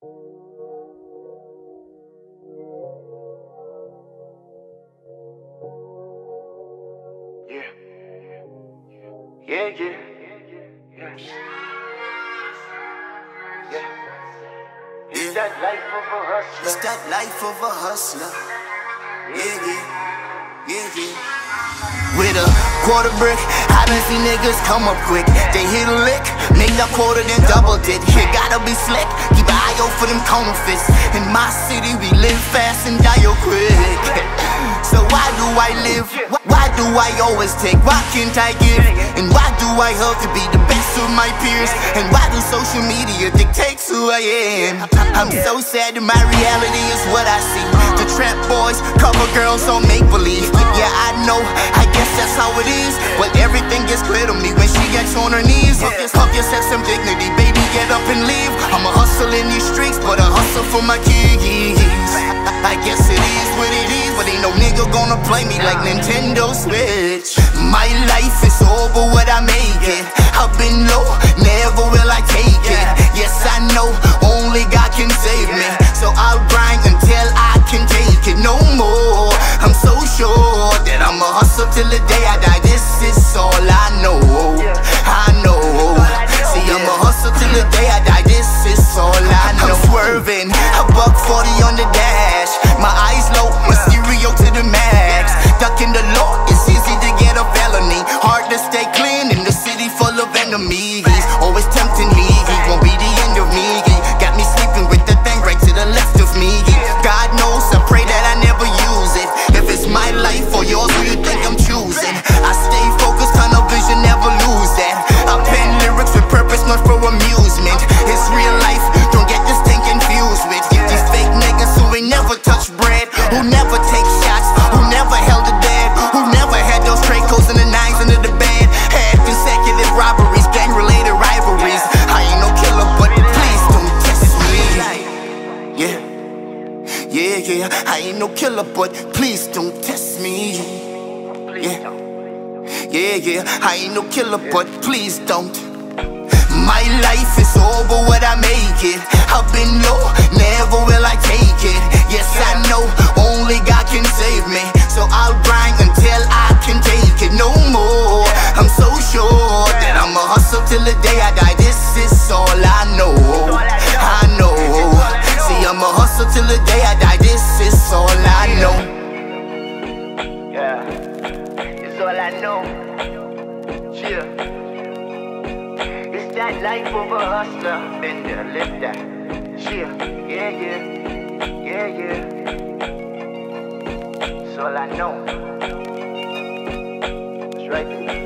Yeah, yeah, yeah, yeah. It's that life of a hustler. It's that life of a hustler. Yeah, yeah, yeah, yeah. With a quarter brick, I done see niggas come up quick. They hit a lick, make that quarter then doubled it. You gotta be slick, keep an eye out for them counterfeits. In my city, we live fast and die quick. So why do I live? Why do I always take? Why can't I give? And why do I have to be the best of my peers? And why do social media dictate who I am? I'm so sad that my reality is what I see. The trap boys, cover girls on make-believe. Yeah, I know, I guess that's how it is. But everything gets clear to me when she gets on her knees. Hug yourself some dignity, baby, get up and leave. I'm a hustle in these streets, but a hustle for my kids. I guess it is what it is, but ain't no nigga gonna play me like Nintendo Switch. My life is over what I make it. I've been low, never will I take it. Yes, I know, only God can save me. So I'll grind until I can take it no more. I'm so sure that I'ma hustle till the day I die. This is all I know, I know. See, I'ma hustle till the day I die. This is all I know. I'm swerving, a $140 on the dash. My eyes low, my stereo to the max. Ducking the law, it's easy to get a felony. Hard to stay clean in the city full of enemies. Always tempting me, he won't be the end of me. He got me sleeping with the thing right to the left of me. God knows, I pray that I never use it. If it's my life or yours, who you think I'm choosing? I stay focused, tunnel vision, never lose that. I pen lyrics with purpose, not for amusement. It's real life, don't get this thing confused with these fake niggas who ain't never touched bread, who never take shots, who never held a dad, who never had those Dracos and the nines under the bed. Had consecutive robberies, gang-related rivalries. I ain't no killer, but please don't test me. Yeah, yeah, yeah. I ain't no killer, but please don't test me. Yeah, yeah, yeah. I ain't no killer, but please don't. My life is over what I make it. I've been low, never will I take it. Yes, I know, only God can save me. So I'll grind until I can take it no more. I'm so sure that I'ma hustle till the day I die. This is all I know, I know. See, I'ma hustle till the day I die. This is all I know. Yeah, it's all I know. Yeah. It's that life of a hustler. Been there, lived that. Yeah, yeah, yeah. It's all I know. It's right there.